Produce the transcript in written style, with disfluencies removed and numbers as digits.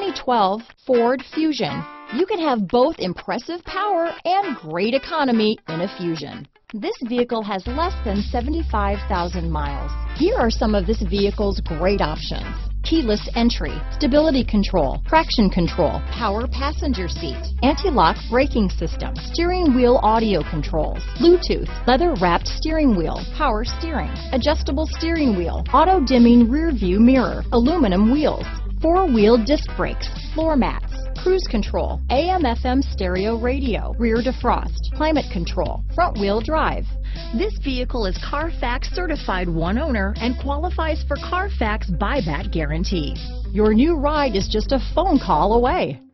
2012 Ford Fusion. You can have both impressive power and great economy in a Fusion. This vehicle has less than 75,000 miles. Here are some of this vehicle's great options: keyless entry, stability control, traction control, power passenger seat, anti-lock braking system, steering wheel audio controls, Bluetooth, leather-wrapped steering wheel, power steering, adjustable steering wheel, auto-dimming rear view mirror, aluminum wheels, four-wheel disc brakes, floor mats, cruise control, AM/FM stereo radio, rear defrost, climate control, front wheel drive. This vehicle is Carfax certified one owner and qualifies for Carfax buyback guarantee. Your new ride is just a phone call away.